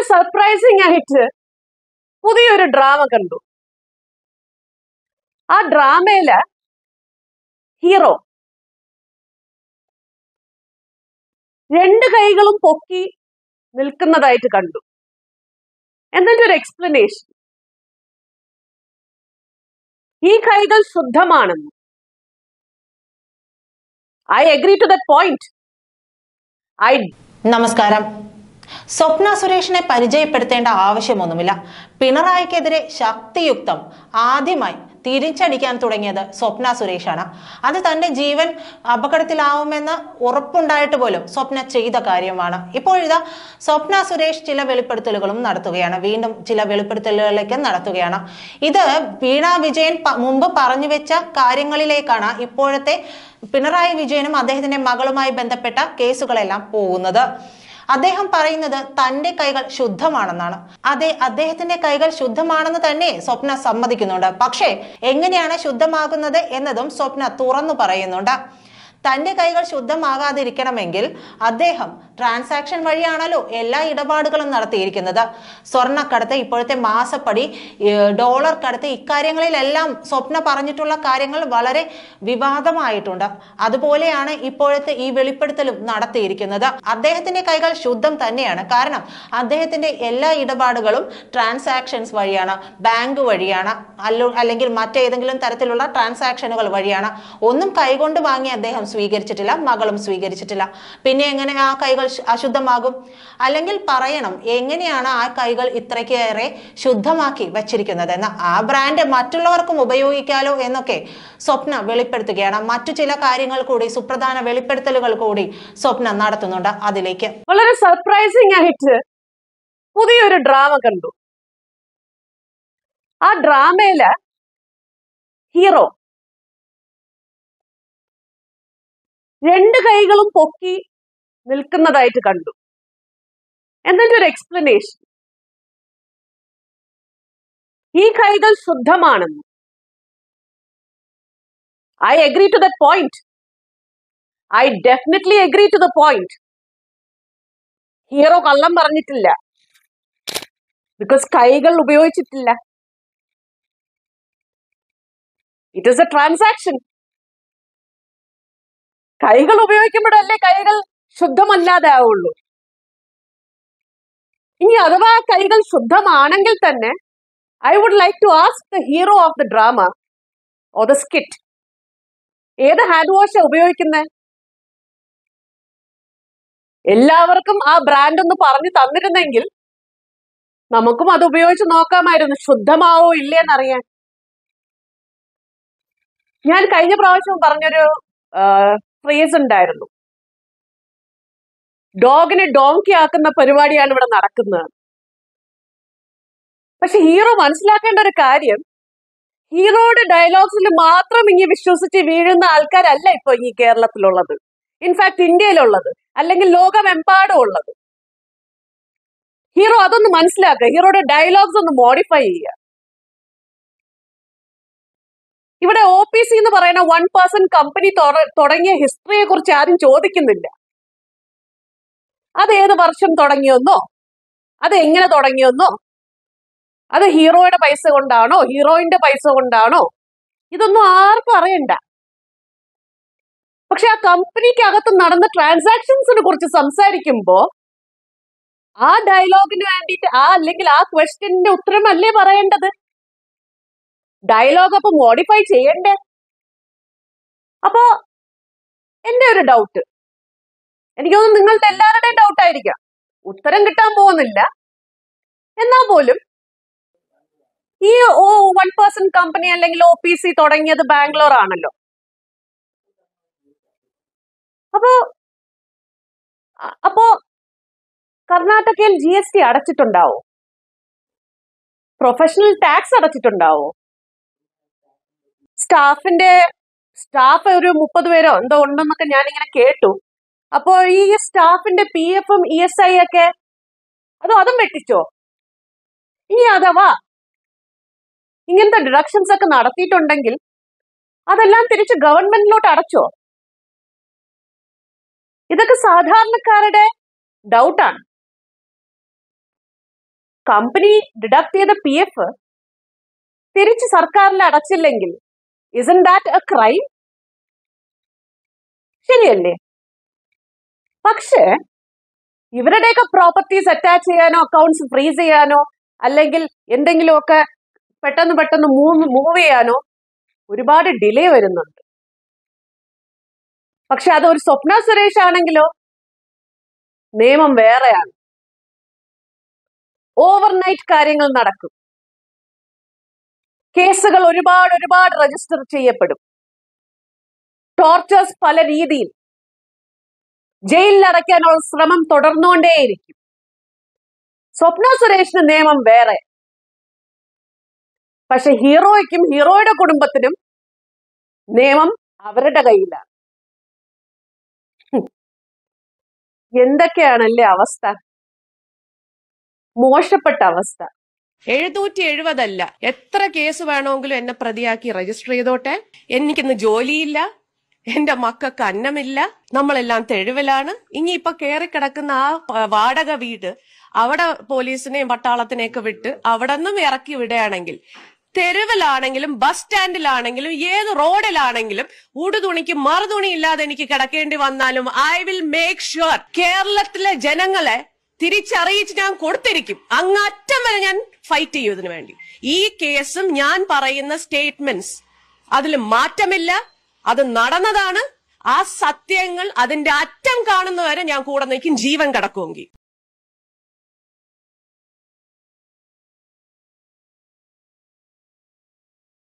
Surprising ആയിട്ട് പുതിയൊരു drama കണ്ടു. ആ ഡ്രാമയില് ഹീറോ രണ്ട് കൈകളും പൊക്കി നിൽക്കുന്നതായിട്ട് കണ്ടു. എന്നിട്ട് ഒരു എക്സ്പ്ലനേഷൻ, ഈ കൈകൾ ശുദ്ധമാണെന്ന്. I agree to that point. നമസ്കാരം. സ്വപ്ന സുരേഷിനെ പരിചയപ്പെടുത്തേണ്ട ആവശ്യമൊന്നുമില്ല. പിണറായിക്കെതിരെ ശക്തിയുക്തം ആദ്യമായി തിരിച്ചടിക്കാൻ തുടങ്ങിയത് സ്വപ്ന സുരേഷാണ്. അത് തന്റെ ജീവൻ അപകടത്തിലാവുമെന്ന് ഉറപ്പുണ്ടായിട്ട് പോലും സ്വപ്ന ചെയ്ത കാര്യമാണ്. ഇപ്പോഴിതാ സ്വപ്ന സുരേഷ് ചില വെളിപ്പെടുത്തലുകളും നടത്തുകയാണ്. വീണ്ടും ചില വെളിപ്പെടുത്തലുകളിലേക്ക് നടത്തുകയാണ്. ഇത് വീണ വിജയൻ മുമ്പ് പറഞ്ഞു വെച്ച കാര്യങ്ങളിലേക്കാണ് ഇപ്പോഴത്തെ പിണറായി വിജയനും അദ്ദേഹത്തിന്റെ മകളുമായി ബന്ധപ്പെട്ട കേസുകളെല്ലാം പോകുന്നത്. അദ്ദേഹം പറയുന്നത് തന്റെ കൈകൾ ശുദ്ധമാണെന്നാണ്. അതെ, അദ്ദേഹത്തിന്റെ കൈകൾ ശുദ്ധമാണെന്ന് തന്നെ സ്വപ്ന സമ്മതിക്കുന്നുണ്ട്. പക്ഷേ എങ്ങനെയാണ് ശുദ്ധമാകുന്നത് എന്നതും സ്വപ്ന തുറന്നു പറയുന്നുണ്ട്. തന്റെ കൈകൾ ശുദ്ധമാകാതിരിക്കണമെങ്കിൽ അദ്ദേഹം ട്രാൻസാക്ഷൻ വഴിയാണല്ലോ എല്ലാ ഇടപാടുകളും നടത്തിയിരിക്കുന്നത്. സ്വർണ്ണക്കടത്ത്, ഇപ്പോഴത്തെ മാസപ്പടി, ഡോളർ കടത്ത്, ഇക്കാര്യങ്ങളിലെല്ലാം സ്വപ്ന പറഞ്ഞിട്ടുള്ള കാര്യങ്ങൾ വളരെ വിവാദമായിട്ടുണ്ട്. അതുപോലെയാണ് ഇപ്പോഴത്തെ ഈ വെളിപ്പെടുത്തലും നടത്തിയിരിക്കുന്നത്. അദ്ദേഹത്തിന്റെ കൈകൾ ശുദ്ധം തന്നെയാണ്. കാരണം അദ്ദേഹത്തിന്റെ എല്ലാ ഇടപാടുകളും ട്രാൻസാക്ഷൻസ് വഴിയാണ്, ബാങ്ക് വഴിയാണ്, അല്ലെങ്കിൽ മറ്റേതെങ്കിലും തരത്തിലുള്ള ട്രാൻസാക്ഷനുകൾ വഴിയാണ്. ഒന്നും കൈകൊണ്ട് വാങ്ങി അദ്ദേഹം സ്വീകരിച്ചിട്ടില്ല, മകളും സ്വീകരിച്ചിട്ടില്ല. പിന്നെ എങ്ങനെ ആ കൈകൾ അശുദ്ധമാകും? അല്ലെങ്കിൽ പറയണം, എങ്ങനെയാണ് ആ കൈകൾ ഇത്രയ്ക്കേറെ ശുദ്ധമാക്കി വച്ചിരിക്കുന്നതെന്ന്. ആ ബ്രാൻഡ് മറ്റുള്ളവർക്കും ഉപയോഗിക്കാലോ എന്നൊക്കെ സ്വപ്ന വെളിപ്പെടുത്തുകയാണ്. മറ്റു ചില കാര്യങ്ങൾ കൂടി, സുപ്രധാന വെളിപ്പെടുത്തലുകൾ കൂടി സ്വപ്ന നടത്തുന്നുണ്ട്. അതിലേക്ക് വളരെ സർപ്രൈസിങ് ആയിട്ട് പുതിയൊരു ഡ്രാമ കണ്ടു. ആ ഡ്രാമയില് ഹീറോ രണ്ട് കൈകളും പൊക്കി നിൽക്കുന്നതായിട്ട് കണ്ടു. എന്നിട്ട് ഒരു എക്സ്പ്ലനേഷൻ, ഈ കൈകൾ ശുദ്ധമാണെന്ന്. I agree to that point. I definitely agree to the point. Hero കള്ളം പറഞ്ഞിട്ടില്ല, ബിക്കോസ് കൈകൾ ഉപയോഗിച്ചിട്ടില്ല. It is a transaction. കൈകൾ ഉപയോഗിക്കുമ്പോഴല്ലേ കൈകൾ ശുദ്ധമല്ലാതെ ആവുള്ളൂ. ഇനി അഥവാ കൈകൾ ശുദ്ധമാണെങ്കിൽ തന്നെ I would like to ask the hero of the drama or the skit, ഏത് ഹാൻഡ് വാഷ് ഉപയോഗിക്കുന്നത്? എല്ലാവർക്കും ആ ബ്രാൻഡ് ഒന്ന് പറഞ്ഞു തന്നിരുന്നെങ്കിൽ നമുക്കും അത് ഉപയോഗിച്ച് നോക്കാമായിരുന്നു, ശുദ്ധമാവോ ഇല്ലേന്നറിയാൻ. ഞാൻ കഴിഞ്ഞ പ്രാവശ്യം പറഞ്ഞൊരു ഫ്രേസ് ഉണ്ടായിരുന്നു, ഡോഗിനെ ഡോങ്കി ആക്കുന്ന പരിപാടിയാണ് ഇവിടെ നടക്കുന്നത്. പക്ഷെ ഹീറോ മനസ്സിലാക്കേണ്ട ഒരു കാര്യം, ഹീറോയുടെ ഡയലോഗ്സിൽ മാത്രം ഇങ്ങനെ വിശ്വസിച്ച് വീഴുന്ന ആൾക്കാരല്ല ഇപ്പൊ ഈ കേരളത്തിലുള്ളത്, ഇൻഫാക്ട് ഇന്ത്യയിലുള്ളത്, അല്ലെങ്കിൽ ലോകമെമ്പാടും ഉള്ളത്. ഹീറോ അതൊന്ന് മനസ്സിലാക്കുക, ഹീറോയുടെ ഡയലോഗ്സ് ഒന്ന് മോഡിഫൈ ചെയ്യുക. ഇവിടെ OPC എന്ന് പറയുന്ന 1% കമ്പനി തുടങ്ങിയ ഹിസ്റ്ററിയെ കുറിച്ച് ആരും ചോദിക്കുന്നില്ല. അത് ഏത് വർഷം തുടങ്ങിയെന്നോ, അത് എങ്ങനെ തുടങ്ങിയെന്നോ, അത് ഹീറോയുടെ പൈസ കൊണ്ടാണോ ഹീറോയിന്റെ പൈസ കൊണ്ടാണോ, ഇതൊന്നും ആർക്കും അറിയണ്ട. പക്ഷെ ആ കമ്പനിക്കകത്ത് നടന്ന ട്രാൻസാക്ഷൻസിനെ കുറിച്ച് സംസാരിക്കുമ്പോ ആ ഡയലോഗിന് വേണ്ടിയിട്ട്, അല്ലെങ്കിൽ ആ ക്വസ്റ്റ്യന്റെ ഉത്തരമല്ലേ പറയേണ്ടത്? ഡയലോഗ് അപ്പൊ മോഡിഫൈ ചെയ്യണ്ടേ? അപ്പോ എന്റെ ഒരു ഡൗട്ട്, എനിക്ക് തോന്നുന്നു നിങ്ങളുടെ എല്ലാവരുടെയും ഡൗട്ട് ആയിരിക്കാം, ഉത്തരം കിട്ടാൻ പോകുന്നില്ല. എന്നാൽ പോലും ഈ 1% കമ്പനി അല്ലെങ്കിൽ OPC തുടങ്ങിയത് ബാംഗ്ലൂർ ആണല്ലോ. അപ്പോ കർണാടകയിൽ GST അടച്ചിട്ടുണ്ടാവോ? പ്രൊഫഷണൽ ടാക്സ് അടച്ചിട്ടുണ്ടാവോ? സ്റ്റാഫ് ഒരു 30 പേരോ എന്തോ ഉണ്ടെന്നൊക്കെ ഞാനിങ്ങനെ കേട്ടു. അപ്പോ ഈ സ്റ്റാഫിന്റെ PF-ഉം ESI ഒക്കെ അതും വെട്ടിച്ചോ? ഇനി അഥവാ ഇങ്ങനത്തെ ഡിഡക്ഷൻസ് ഒക്കെ നടത്തിയിട്ടുണ്ടെങ്കിൽ അതെല്ലാം തിരിച്ച് ഗവൺമെന്റിലോട്ട് അടച്ചോ? ഇതൊക്കെ സാധാരണക്കാരുടെ ഡൗട്ടാണ്. കമ്പനി ഡിഡക്ട് ചെയ്ത PF തിരിച്ച് സർക്കാരിൽ അടച്ചില്ലെങ്കിൽ isn't that a crime? ശരിയല്ലേ? പക്ഷേ ഇവരുടെയൊക്കെ പ്രോപ്പർട്ടീസ് അറ്റാച്ച് ചെയ്യാനോ അക്കൗണ്ട്സ് ഫ്രീസ് ചെയ്യാനോ അല്ലെങ്കിൽ എന്തെങ്കിലുമൊക്കെ പെട്ടെന്ന് മൂവ് ചെയ്യാനോ ഒരുപാട് ഡിലേ വരുന്നുണ്ട്. പക്ഷെ അതൊരു സ്വപ്ന സുരേഷ് ആണെങ്കിലോ നിയമം വേറെയാണ്. ഓവർനൈറ്റ് കാര്യങ്ങൾ നടക്കും. കേസുകൾ ഒരുപാട് രജിസ്റ്റർ ചെയ്യപ്പെടും. ടോർച്ചേഴ്സ് പല രീതിയിൽ. ജയിലിൽ അടയ്ക്കാനുള്ള ശ്രമം തുടർന്നുകൊണ്ടേയിരിക്കും. സ്വപ്ന സുരേഷിന് നിയമം വേറെ. പക്ഷെ ഹീറോയ്ക്കും ഹീറോയുടെ കുടുംബത്തിനും നിയമം അവരുടെ കയ്യിലാണ്. എന്തൊക്കെയാണല്ലേ അവസ്ഥ, മോശപ്പെട്ട അവസ്ഥ. 770 അല്ല, എത്ര കേസ് വേണമെങ്കിലും എന്നെ പ്രതിയാക്കി രജിസ്റ്റർ ചെയ്തോട്ടെ. എനിക്കിന്ന് ജോലിയില്ല, എന്റെ മക്കൾക്ക് അന്നമില്ല, നമ്മളെല്ലാം തെരുവിലാണ്. ഇനിയിപ്പൊ കയറിക്കിടക്കുന്ന ആ വാടക വീട് അവിടെ പോലീസിനെയും പട്ടാളത്തിനെയൊക്കെ വിട്ട് അവിടെ നിന്നും ഇറക്കി വിടുകയാണെങ്കിൽ, തെരുവിലാണെങ്കിലും ബസ് സ്റ്റാൻഡിലാണെങ്കിലും ഏത് റോഡിലാണെങ്കിലും ഉടുതുണിക്ക് മറുതുണി ഇല്ലാതെ എനിക്ക് കിടക്കേണ്ടി വന്നാലും ഐ വിൽ മേക്ക് ഷുവർ കേരളത്തിലെ ജനങ്ങളെ തിരിച്ചറിയിച്ച് ഞാൻ കൊടുത്തിരിക്കും. അങ്ങറ്റം വരെ ഞാൻ ഫൈറ്റ് ചെയ്യും ഇതിനു വേണ്ടി. ഈ കേസും ഞാൻ പറയുന്ന സ്റ്റേറ്റ്മെന്റ്സ് അതിൽ മാറ്റമില്ല. അത് നടന്നതാണ്. ആ സത്യങ്ങൾ അതിന്റെ അറ്റം കാണുന്നവരെ ഞാൻ കൂടെ നിൽക്കും, ജീവൻ കിടക്കുമെങ്കിൽ.